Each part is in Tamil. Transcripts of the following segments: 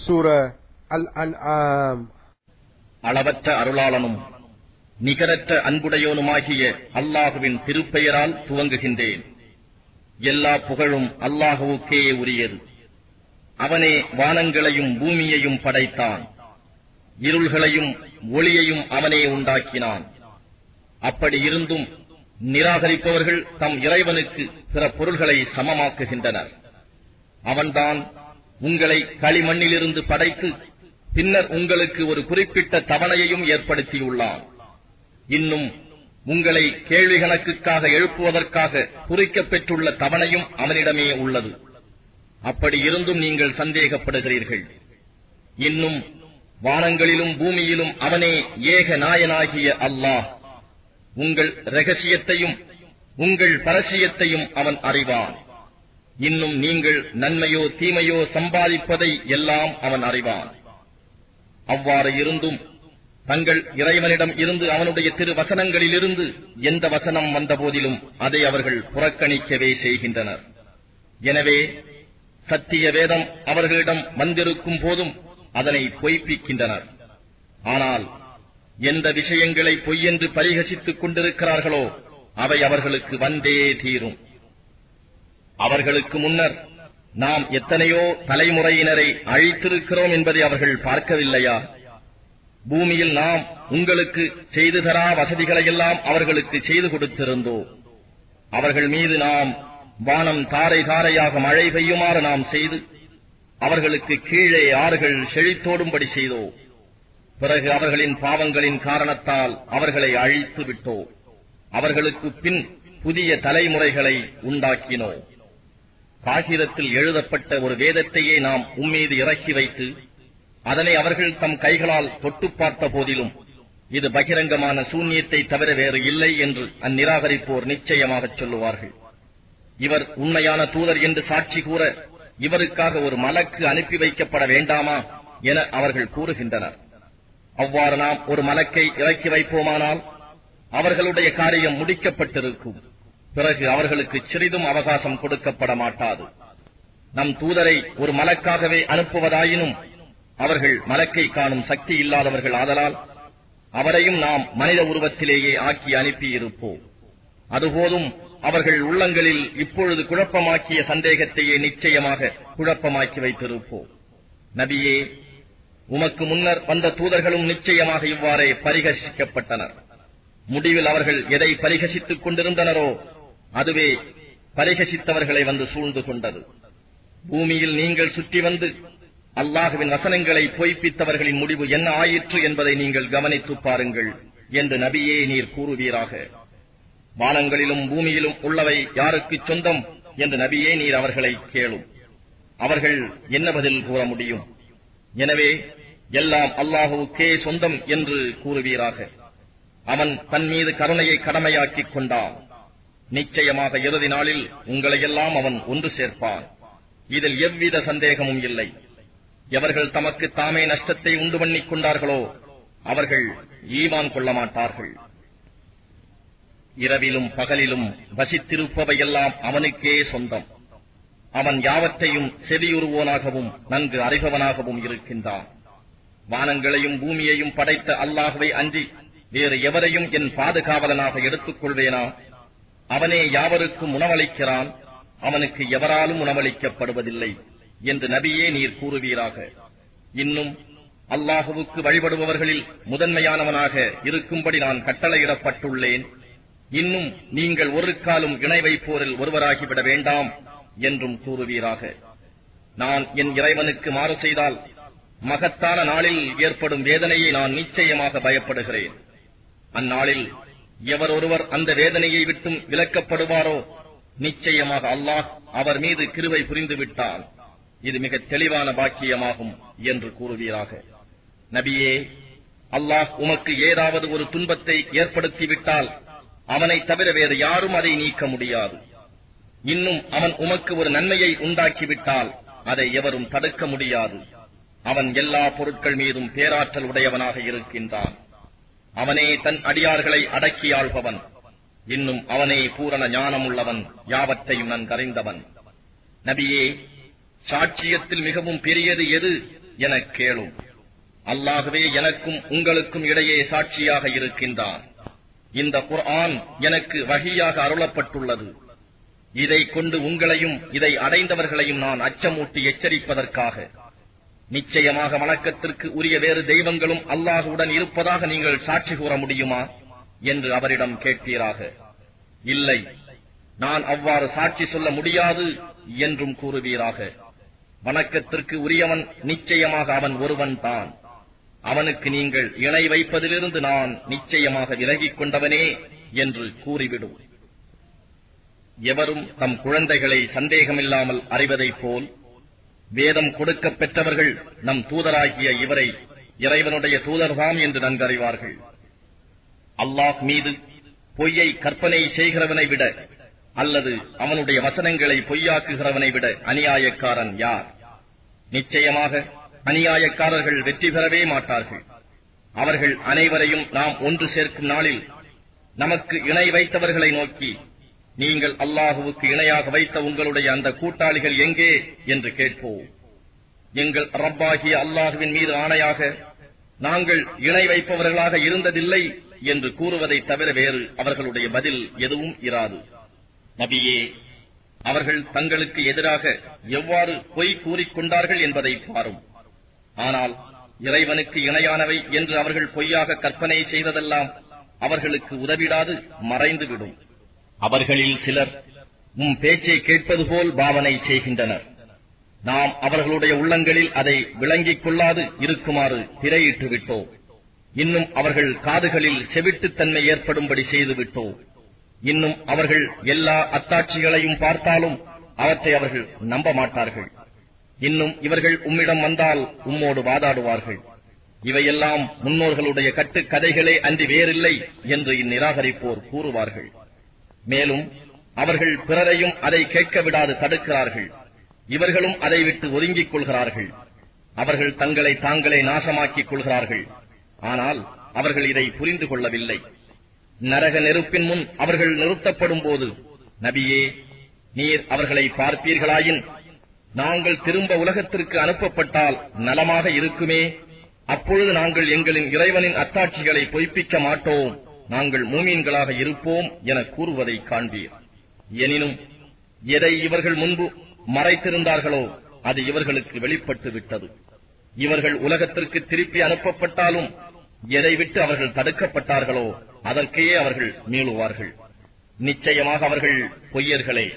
சூரா அல்-அன்ஆம். அளவற்ற அருளாளனும் நிகரற்ற அன்புடையோனுமாகிய அல்லாஹுவின் திருப்பெயரால் துவங்குகின்றேன். எல்லா புகழும் அல்லாஹுவுக்கே உரியது. அவனே வானங்களையும் பூமியையும் படைத்தான். இருள்களையும் ஒளியையும் அவனே உண்டாக்கினான். அப்படி இருந்தும் நிராகரிப்பவர்கள் தம் இறைவனுக்கு பிற பொருள்களை சமமாக்குகின்றனர். அவன்தான் உங்களை களிமண்ணிலிருந்து படைத்து பின்னர் உங்களுக்கு ஒரு குறிப்பிட்ட தவணையையும் ஏற்படுத்தியுள்ளான். இன்னும் உங்களை கேள்வி கணக்குக்காக எழுப்புவதற்காக குறிக்கப் பெற்றுள்ள தவணையும் அவனிடமே உள்ளது. அப்படி இருந்தும் நீங்கள் சந்தேகப்படுகிறீர்கள். இன்னும் வானங்களிலும் பூமியிலும் அவனே ஏக நாயனாகிய அல்லாஹ். உங்கள் இரகசியத்தையும் உங்கள் பரசியத்தையும் அவன் அறிவான். இன்னும் நீங்கள் நன்மையோ தீமையோ சம்பாதிப்பதை எல்லாம் அவன் அறிவான். அவ்வாறு இருந்தும் தங்கள் இறைவனிடம் இருந்து அவனுடைய திரு வசனங்களிலிருந்து எந்த வசனம் வந்த போதிலும் அதை அவர்கள் புறக்கணிக்கவே செய்கின்றனர். எனவே சத்திய வேதம் அவர்களிடம் வந்திருக்கும் போதும் அதனை பொய்ப்பிக்கின்றனர். ஆனால் எந்த விஷயங்களை பொய்யென்று பரிகசித்துக் கொண்டிருக்கிறார்களோ அவை அவர்களுக்கு வந்தே தீரும். அவர்களுக்கு முன்னர் நாம் எத்தனையோ தலைமுறையினரை அழித்திருக்கிறோம் என்பதை அவர்கள் பார்க்கவில்லையா? பூமியில் நாம் உங்களுக்கு செய்து தரா வசதிகளையெல்லாம் அவர்களுக்கு செய்து கொடுத்திருந்தோம். அவர்கள் மீது நாம் வானம் தாரை தாரையாக மழை பெய்யுமாறு நாம் செய்து அவர்களுக்கு கீழே ஆறுகள் செழித்தோடும்படி செய்தோம். பிறகு அவர்களின் பாவங்களின் காரணத்தால் அவர்களை அழித்து விட்டோம். அவர்களுக்கு பின் புதிய தலைமுறைகளை உண்டாக்கினோம். காகிதத்தில் எழுதப்பட்ட ஒரு வேதத்தையே நாம் உம்மீது இறக்கி வைத்து அதனை அவர்கள் தம் கைகளால் தொட்டு பார்த்த போதிலும் இது பகிரங்கமான சூன்யத்தை தவிர வேறு இல்லை என்று அந்நிராகரிப்போர் நிச்சயமாக சொல்லுவார்கள். இவர் உண்மையான தூதர் என்று சாட்சி கூற இவருக்காக ஒரு மலக்கு அனுப்பி வைக்கப்பட வேண்டாமா என அவர்கள் கூறுகின்றனர். அவ்வாறு நாம் ஒரு மலக்கை இறக்கி வைப்போமானால் அவர்களுடைய காரியம் முடிக்கப்பட்டிருக்கும். பிறகு அவர்களுக்கு சிறிதும் அவகாசம் கொடுக்கப்பட மாட்டாது. நம் தூதரை ஒரு மலக்காகவே அனுப்புவதாயினும் அவர்கள் மலக்கை காணும் சக்தி இல்லாதவர்கள் ஆதலால் அவரையும் நாம் மனித உருவத்திலேயே ஆக்கி அனுப்பியிருப்போம். அதுபோதும் அவர்கள் உள்ளங்களில் இப்பொழுது குழப்பமாக்கிய சந்தேகத்தையே நிச்சயமாக குழப்பமாக்கி வைத்திருப்போம். நபியே, உமக்கு முன்னர் வந்த தூதர்களும் நிச்சயமாக இவ்வாறே பரிகசிக்கப்பட்டனர். முடிவில் அவர்கள் எதை பரிகசித்துக் கொண்டிருந்தனரோ அதுவே பரிகசித்தவர்களை வந்து சூழ்ந்து கொண்டது. பூமியில் நீங்கள் சுற்றி வந்து அல்லாஹுவின் வசனங்களை பொய்ப்பித்தவர்களின் முடிவு என்ன ஆயிற்று என்பதை நீங்கள் கவனித்து பாருங்கள் என்று நபியே நீர் கூறுவீராக. வானங்களிலும் பூமியிலும் உள்ளவை யாருக்கு சொந்தம் என்று நபியே நீர் அவர்களை கேளும். அவர்கள் என்ன பதில் கூற முடியும்? எனவே எல்லாம் அல்லாஹுவுக்கே சொந்தம் என்று கூறுவீராக. அவன் தன் மீது கருணையை கடமையாக்கிக் கொண்டான். நிச்சயமாக இறுதி நாளில் உங்களையெல்லாம் அவன் ஒன்று சேர்ப்பான். இதில் எவ்வித சந்தேகமும் இல்லை. எவர்கள் தமக்கு தாமே நஷ்டத்தை உண்டு பண்ணிக் கொண்டார்களோ அவர்கள் ஈமான் கொள்ள மாட்டார்கள். இரவிலும் பகலிலும் வசித்திருப்பவையெல்லாம் அவனுக்கே சொந்தம். அவன் யாவற்றையும் செவியுறுவோனாகவும் நன்கு அறிபவனாகவும் இருக்கின்றான். வானங்களையும் பூமியையும் படைத்த அல்லாஹ்வை அன்றி வேறு எவரையும் என் பாதுகாவலனாக எடுத்துக் கொள்வேனா? அவனே யாவருக்கும் உணவளிக்கிறான். அவனுக்கு எவராலும் உணவளிக்கப்படுவதில்லை என்று நபியே நீர் கூறுவீராக. இன்னும் அல்லாஹுவுக்கு வழிபடுபவர்களில் முதன்மையானவனாக இருக்கும்படி நான் கட்டளையிடப்பட்டுள்ளேன். இன்னும் நீங்கள் ஒரு காலும் இணை வைப்போரில் ஒருவராகிவிட வேண்டாம் என்றும் கூறுவீராக. நான் என் இறைவனுக்கு மாறு செய்தால் மகத்தான நாளில் ஏற்படும் வேதனையை நான் நிச்சயமாக பயப்படுகிறேன். அந்நாளில் எவர் ஒருவர் அந்த வேதனையை விட்டும் விலக்கப்படுவாரோ நிச்சயமாக அல்லாஹ் அவர் மீது கிருபை புரிந்து விட்டான். இது மிக தெளிவான பாக்கியமாகும் என்று கூறுவீராக. நபியே, அல்லாஹ் உமக்கு ஏதாவது ஒரு துன்பத்தை ஏற்படுத்திவிட்டால் அவனை தவிர வேறு யாரும் அதை நீக்க முடியாது. இன்னும் அவன் உமக்கு ஒரு நன்மையை உண்டாக்கிவிட்டால் அதை எவரும் தடுக்க முடியாது. அவன் எல்லா பொருட்கள் மீதும் பேராற்றல் உடையவனாக இருக்கின்றான். அவனே தன் அடியார்களை அடக்கி ஆள்பவன். இன்னும் அவனே பூரண ஞானம் உள்ளவன், யாவற்றையும் நன்கறிந்தவன். நபியே, சாட்சியத்தில் மிகவும் பெரியது எது எனக் கேளும். அல்லாஹ்வே எனக்கும் உங்களுக்கும் இடையே சாட்சியாக இருக்கின்றான். இந்த குர்ஆன் எனக்கு வஹியாக அருளப்பட்டுள்ளது. இதை கொண்டு உங்களையும் இதை அடைந்தவர்களையும் நான் அச்சமூட்டி எச்சரிப்பதற்காக. நிச்சயமாக வணக்கத்திற்கு உரிய வேறு தெய்வங்களும் அல்லாஹுடன் இருப்பதாக நீங்கள் சாட்சி கூற முடியுமா என்று அவரிடம் கேட்பீராக. இல்லை, நான் அவ்வாறு சாட்சி சொல்ல முடியாது என்றும் கூறுவீராக. வணக்கத்திற்கு உரியவன் நிச்சயமாக அவன் ஒருவன் தான். அவனுக்கு நீங்கள் இணை வைப்பதிலிருந்து நான் நிச்சயமாக விலகிக் கொண்டவனே என்று கூறிவிடும். எவரும் தம் குழந்தைகளை சந்தேகமில்லாமல் அறிவதைப் போல் வேதம் கொடுக்கப் பெற்றவர்கள் நம் தூதராகிய இவரை இறைவனுடைய தூதர்தாம் என்று நன்கறிவார்கள். அல்லாஹ் மீது பொய்யை கற்பனை செய்கிறவனை விட அல்லது அவனுடைய வசனங்களை பொய்யாக்குகிறவனை விட அநியாயக்காரன் யார்? நிச்சயமாக அநியாயக்காரர்கள் வெற்றி பெறவே மாட்டார்கள். அவர்கள் அனைவரையும் நாம் ஒன்று சேர்க்கும் நாளில் நமக்கு இணை வைத்தவர்களை நோக்கி, நீங்கள் அல்லாஹுவுக்கு இணையாக வைத்த உங்களுடைய அந்த கூட்டாளிகள் எங்கே என்று கேட்போம். எங்கள் ரப்பாகிய அல்லாஹுவின் மீது ஆணையாக நாங்கள் இணை வைப்பவர்களாக இருந்ததில்லை என்று கூறுவதை தவிர வேறு அவர்களுடைய பதில் எதுவும் இராது. நபியே, அவர்கள் தங்களுக்கு எதிராக எவ்வாறு பொய் கூறிக்கொண்டார்கள் என்பதை பாரும். ஆனால் இறைவனுக்கு இணையானவை என்று அவர்கள் பொய்யாக கற்பனை செய்ததெல்லாம் அவர்களுக்கு உதவிடாது மறைந்துவிடும். அவர்களில் சிலர் பேச்சை கேட்பது போல் பாவனை செய்கின்றனர். நாம் அவர்களுடைய உள்ளங்களில் அதை விளங்கிக் கொள்ளாது இருக்குமாறு திரையிட்டு விட்டோம். இன்னும் அவர்கள் காதுகளில் செவிட்டுத்தன்மை ஏற்படும்படி செய்துவிட்டோம். இன்னும் அவர்கள் எல்லா அத்தாட்சிகளையும் பார்த்தாலும் அவற்றை அவர்கள் நம்ப மாட்டார்கள். இன்னும் இவர்கள் உம்மிடம் வந்தால் உம்மோடு வாதாடுவார்கள். இவையெல்லாம் முன்னோர்களுடைய கட்டுக்கதைகளே அன்றி வேறில்லை என்று இந்நிராகரிப்போர் கூறுவார்கள். மேலும் அவர்கள் பிறரையும் அதை கேட்க விடாது தடுக்கிறார்கள். இவர்களும் அதை விட்டு ஒதுங்கிக் கொள்கிறார்கள். அவர்கள் தங்களை தாங்களே நாசமாக்கிக் கொள்கிறார்கள். ஆனால் அவர்கள் இதை புரிந்து கொள்ளவில்லை. நரக நெருப்பின் முன் அவர்கள் நிறுத்தப்படும் போது, நபியே, நீர் அவர்களை பார்ப்பீர்களாயின் நாங்கள் திரும்ப உலகத்திற்கு அனுப்பப்பட்டால் நலமாக இருக்குமே. அப்பொழுது நாங்கள் எங்களின் இறைவனின் அத்தாட்சிகளை பொய்ப்பிக்க மாட்டோம், நாங்கள் மூமீன்களாக இருப்போம் என கூறுவதை காண்பீர். எனினும் எதை இவர்கள் முன்பு மறைத்திருந்தார்களோ அது இவர்களுக்கு வெளிப்பட்டு விட்டது. இவர்கள் உலகத்திற்கு திருப்பி அனுப்பப்பட்டாலும் எதை விட்டு அவர்கள் தடுக்கப்பட்டார்களோ அதற்கே அவர்கள் மீளுவார்கள். நிச்சயமாக அவர்கள் பொய்யர்களே.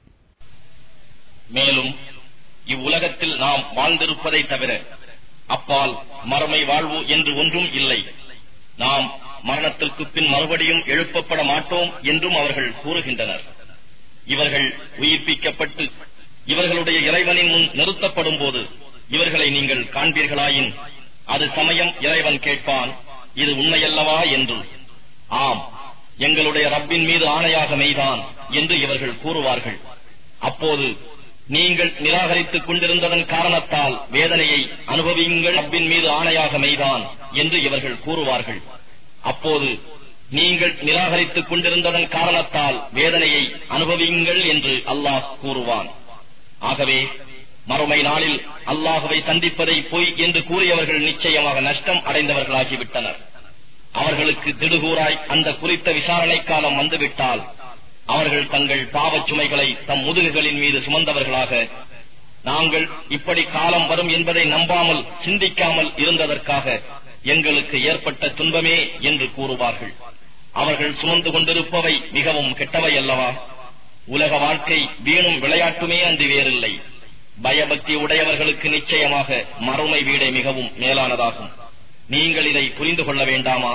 மேலும் இவ்வுலகத்தில் நாம் வாழ்ந்திருப்பதை தவிர அப்பால் மறுமை வாழ்வு என்று ஒன்றும் இல்லை. நாம் மரணத்திற்கு பின் மறுபடியும் எழுப்பப்பட மாட்டோம் என்றும் அவர்கள் கூறுகின்றனர். இவர்கள் உயிர்ப்பிக்கப்பட்டு இவர்களுடைய இறைவனின் முன் நிறுத்தப்படும் போது இவர்களை நீங்கள் காண்பீர்களாயின் அது சமயம் இறைவன் கேட்பான், இது உண்மையல்லவா என்று. ஆம், எங்களுடைய ரப்பின் மீது ஆணையாக மெய்தான் என்று இவர்கள் கூறுவார்கள். அப்போது நீங்கள் நிராகரித்துக் கொண்டிருந்ததன் காரணத்தால் வேதனையை அனுபவியுங்கள், ரப்பின் மீது ஆணையாக மெய்தான் என்று இவர்கள் கூறுவார்கள். அப்போது நீங்கள் நிராகரித்துக் கொண்டிருந்ததன் காரணத்தால் வேதனையை அனுபவியுங்கள் என்று அல்லாஹ் கூறுவான். ஆகவே மறுமை நாளில் அல்லாஹுவை சந்திப்பதை பொய் என்று கூறியவர்கள் நிச்சயமாக நஷ்டம் அடைந்தவர்களாகிவிட்டனர். அவர்களுக்கு திடுகூறாய் அந்த குறித்த விசாரணை காலம் வந்துவிட்டால் அவர்கள் தங்கள் பாவச் சுமைகளை தம் முதுகுகளின் மீது சுமந்தவர்களாக, நாங்கள் இப்படி காலம் வரும் என்பதை நம்பாமல் சிந்திக்காமல் இருந்ததற்காக எங்களுக்கு ஏற்பட்ட துன்பமே என்று கூறுவார்கள். அவர்கள் சுமந்து கொண்டிருப்பவை மிகவும் கெட்டவை அல்லவா? உலக வாழ்க்கை வீணும் விளையாட்டுமே அன்றி வேறில்லை. பயபக்தி உடையவர்களுக்கு நிச்சயமாக மறுமை வீடே மிகவும் மேலானதாகும். நீங்கள் இதை புரிந்து கொள்ள வேண்டாமா?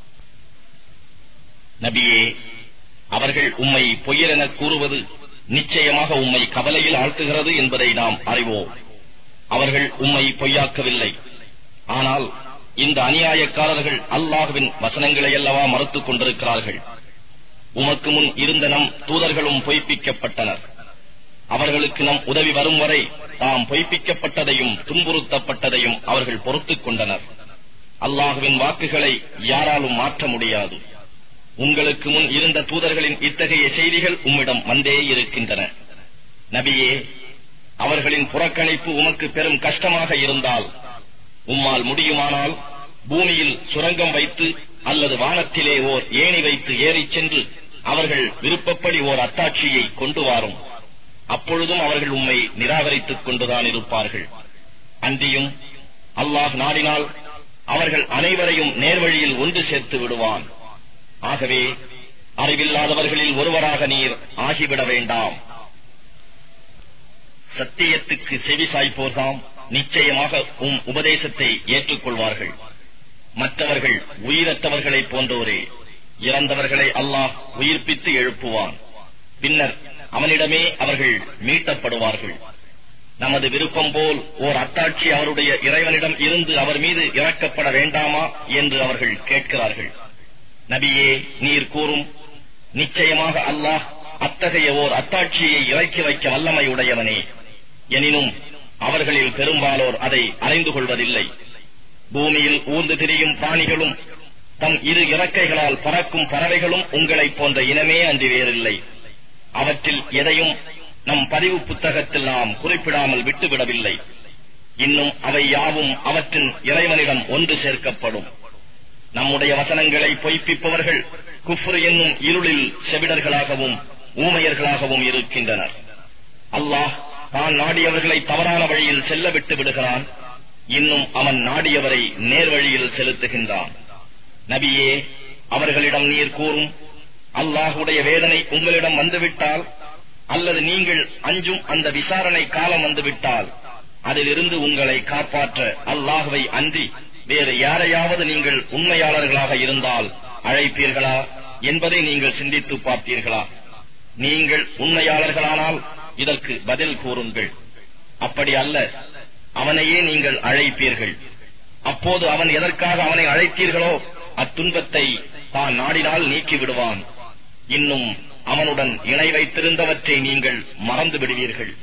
நபியே, அவர்கள் உம்மை பொய்யர் என கூறுவது நிச்சயமாக உம்மை கவலையில் ஆழ்த்துகிறது என்பதை நாம் அறிவோம். அவர்கள் உம்மை பொய்யாக்கவில்லை. ஆனால் இந்த அநியாயக்காரர்கள் அல்லாஹுவின் வசனங்களை அல்லவா மறுத்துக் கொண்டிருக்கிறார்கள். உமக்கு முன் இருந்த நம் தூதர்களும் பொய்ப்பிக்கப்பட்டனர். அவர்களுக்கு நம் உதவி வரும் வரை தாம் பொய்ப்பிக்கப்பட்டதையும் துன்புறுத்தப்பட்டதையும் அவர்கள் பொறுத்துக் கொண்டனர். அல்லாஹுவின் வாக்குகளை யாராலும் மாற்ற முடியாது. உங்களுக்கு முன் இருந்த தூதர்களின் இத்தகைய செய்திகள் உம்மிடம் வந்தே இருக்கின்றன. நபியே, அவர்களின் புறக்கணிப்பு உமக்கு பெரும் கஷ்டமாக இருந்தால் உம்மால் முடியுமானால் பூமியில் சுரங்கம் வைத்து அல்லது வானத்திலே ஓர் ஏணி வைத்து ஏறிச் சென்று அவர்கள் விருப்பப்படி ஓர் அத்தாட்சியை கொண்டு வாரும். அப்பொழுதும் அவர்கள் உம்மை நிராகரித்துக் கொண்டுதான் இருப்பார்கள். அன்றியும் அல்லாஹ் நாடினால் அவர்கள் அனைவரையும் நேர்வழியில் ஒன்று சேர்த்து விடுவான். ஆகவே அறிவில்லாதவர்களில் ஒருவராக நீர் ஆகிவிட வேண்டாம். சத்தியத்துக்கு செவி சாய்ப்போர்தாம் நிச்சயமாக உபதேசத்தை ஏற்றுக்கொள்வார்கள். மற்றவர்கள் உயிரற்றவர்களைப் போன்றோரே. இறந்தவர்களை அல்லாஹ் உயிர்ப்பித்து எழுப்புவான். பின்னர் அவனிடமே அவர்கள் மீட்டப்படுவார்கள். நமது விருப்பம் போல் ஓர் அத்தாட்சி அவருடைய இறைவனிடம் இருந்து அவர் மீது இறக்கப்பட வேண்டாமா என்று அவர்கள் கேட்கிறார்கள். நபியே, நீர் கூறும், நிச்சயமாக அல்லாஹ் அத்தகைய ஓர் அத்தாட்சியை இறக்கி வைக்க வல்லமையுடையவனே. எனினும் அவர்களில் பெரும்பாலோர் அதை அறிந்து கொள்வதில்லை. பூமியில் ஊர்ந்து திரியும் பிராணிகளும் தம் இரு இறக்கைகளால் பறக்கும் பறவைகளும் உங்களைப் போன்ற இனமே அன்றி வேறில்லை. அவற்றில் எதையும் நம் பதிவு புத்தகத்தில் நாம் குறிப்பிடாமல் விட்டுவிடவில்லை. இன்னும் அவை யாவும் அவற்றின் இறைவனிடம் ஒன்று சேர்க்கப்படும். நம்முடைய வசனங்களை பொய்ப்பிப்பவர்கள் குஃப்ர் என்னும் இருளில் செவிடர்களாகவும் ஊமையர்களாகவும் இருக்கின்றனர். அல்லாஹ் தான் நாடியவர்களை தவறான வழியில் செல்ல விட்டு விடுகிறான். இன்னும் அவன் நாடியவரை நேர்வழியில் செலுத்துகின்றான். நபியே, அவர்களிடம் நீர் கூறும், அல்லாஹுடைய வேதனை உங்களிடம் வந்துவிட்டால் அல்லது நீங்கள் அஞ்சும் அந்த விசாரணை காலம் வந்துவிட்டால் அதிலிருந்து உங்களை காப்பாற்ற அல்லாஹுவை அன்றி வேறு யாரையாவது நீங்கள் உண்மையாளர்களாக இருந்தால் அழைப்பீர்களா என்பதை நீங்கள் சிந்தித்து பார்த்தீர்களா? நீங்கள் உண்மையாளர்களானால் இதற்கு பதில் கூறுங்கள். அப்படி அல்ல, அவனையே நீங்கள் அழைப்பீர்கள். அப்போது அவன் எதற்காக அவனை அழைத்தீர்களோ அத்துன்பத்தை தான் நாடினால் நீக்கி விடுவான். இன்னும் அவனுடன் இணை வைத்திருந்தவற்றை நீங்கள் மறந்து விடுவீர்கள்.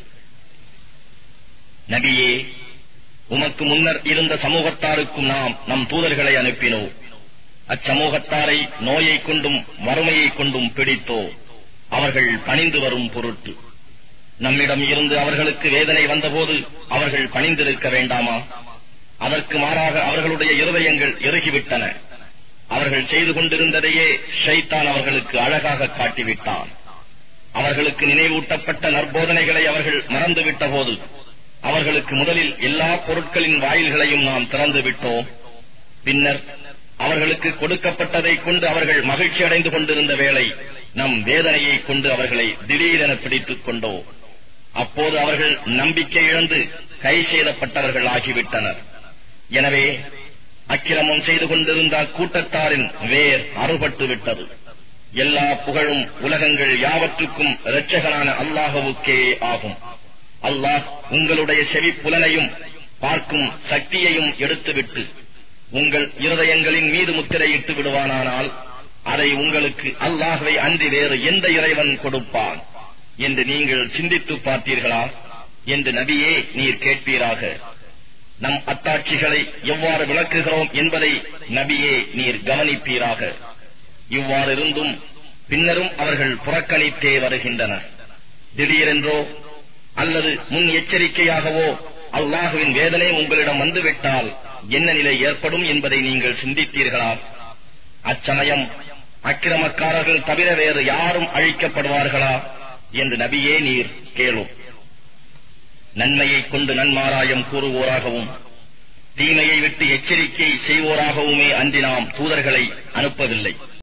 நபியே, உமக்கு முன்னர் இருந்த சமூகத்தாருக்கும் நாம் நம் தூதர்களை அனுப்பினோம். அச்சமூகத்தாரை நோயை கொண்டும் வறுமையை கொண்டும் பிடித்தோ அவர்கள் பணிந்து வரும் பொருட்டு. நம்மிடம் இருந்து அவர்களுக்கு வேதனை வந்தபோது அவர்கள் பணிந்திருக்க வேண்டாமா? அதற்கு மாறாக அவர்களுடைய இருதயங்கள் இறுகிவிட்டன. அவர்கள் செய்து கொண்டிருந்ததையே ஷைத்தான் அவர்களுக்கு அழகாக காட்டிவிட்டான். அவர்களுக்கு நினைவூட்டப்பட்ட நற்போதனைகளை அவர்கள் மறந்துவிட்ட போது அவர்களுக்கு முதலில் எல்லா பொருட்களின் வாயில்களையும் நாம் திறந்து விட்டோம். பின்னர் அவர்களுக்கு கொடுக்கப்பட்டதை கொண்டு அவர்கள் மகிழ்ச்சி அடைந்து கொண்டிருந்த வேளை நம் வேதனையை கொண்டு அவர்களை திடீரென பிடித்துக் கொண்டோம். அப்போது அவர்கள் நம்பிக்கை இழந்து கை செய்தப்பட்டவர்கள் ஆகிவிட்டனர். எனவே அக்கிரமம் செய்து கொண்டிருந்த கூட்டத்தாரின் வேர் அறுபட்டு விட்டது. எல்லா புகழும் உலகங்கள் யாவற்றுக்கும் இரட்சகனான அல்லாஹுவுக்கே ஆகும். அல்லாஹ் உங்களுடைய செவி புலனையும் பார்க்கும் சக்தியையும் எடுத்துவிட்டு உங்கள் இருதயங்களின் மீது முத்திரையிட்டு விடுவானானால் அதை உங்களுக்கு அல்லாஹ்வை அன்றி வேறு எந்த இறைவன் கொடுப்பான் என்று நீங்கள் சிந்தித்து பார்த்தீர்களா என்று நபியே நீர் கேட்பீராக. நம் அத்தாட்சிகளை எவ்வாறு விளக்குகிறோம் என்பதை நபியே நீர் கவனிப்பீராக. இவ்வாறு இருந்தும் பின்னரும் அவர்கள் புறக்கணித்தே வருகின்றனர். திடீரென்றோ அல்லது முன் எச்சரிக்கையாகவோ அல்லாஹுவின் வேதனை உங்களிடம் வந்துவிட்டால் என்ன நிலை ஏற்படும் என்பதை நீங்கள் சிந்தித்தீர்களா? அச்சமயம் அக்கிரமக்காரர்கள் தவிர வேறு யாரும் அழிக்கப்படுவார்களா என்று நபியே நீர் கேளும். நன்மையை கொண்டு நன்மாராயம் கூறுவோராகவும் தீமையை விட்டு எச்சரிக்கை செய்வோராகவுமே அன்றி நாம் தூதர்களை அனுப்பவில்லை.